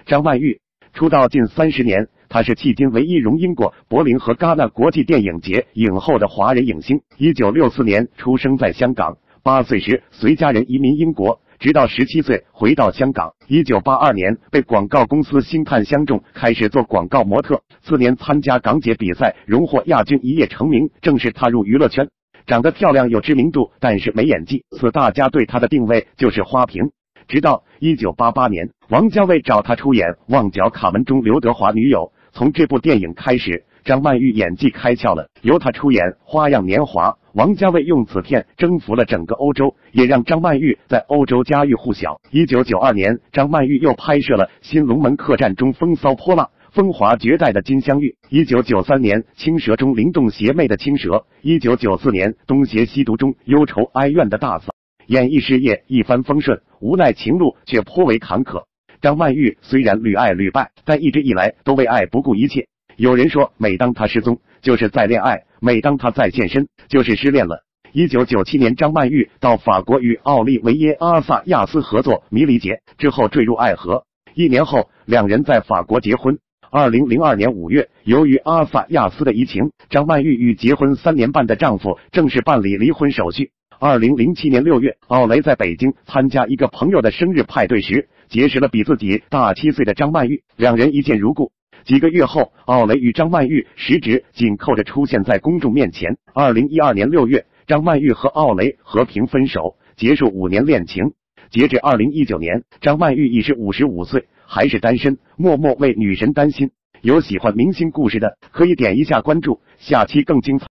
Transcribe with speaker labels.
Speaker 1: 张曼玉出道近30年，她是迄今唯一荣膺过柏林和戛纳国际电影节影后的华人影星。1964年出生在香港，8岁时随家人移民英国，直到17岁回到香港。1982年被广告公司星探相中，开始做广告模特。次年参加港姐比赛，荣获亚军，一夜成名，正式踏入娱乐圈。长得漂亮有知名度，但是没演技，此大家对她的定位就是花瓶。直到1988年，王家卫找她出演《旺角卡门》中刘德华女友，从这部电影开始，张曼玉演技开窍了。由她出演《花样年华》，王家卫用此片征服了整个欧洲，也让张曼玉在欧洲家喻户晓。1992年，张曼玉又拍摄了《新龙门客栈》中风骚泼辣、风华绝代的金镶玉。1993年，《青蛇》中灵动邪魅的青蛇。1994年，《东邪西毒》中忧愁哀怨的大嫂。演艺事业一帆风顺，无奈情路却颇为坎坷。张曼玉虽然屡爱屡败，但一直以来都为爱不顾一切。有人说，每当她失踪，就是在恋爱；每当她再现身，就是失恋了。1997年，张曼玉到法国与奥利维耶·阿萨亚斯合作《迷离节》，之后坠入爱河。1年后，两人在法国结婚。2002年5月，由于阿萨亚斯的移情，张曼玉与结婚3年半的丈夫正式办理离婚手续。2007年6月，奥雷在北京参加一个朋友的生日派对时，结识了比自己大7岁的张曼玉，两人一见如故。几个月后，奥雷与张曼玉十指紧扣着出现在公众面前。2012年6月，张曼玉和奥雷和平分手，结束5年恋情。截至2019年，张曼玉已是55岁，还是单身，默默为女神担心。有喜欢明星故事的，可以点一下关注，下期更精彩。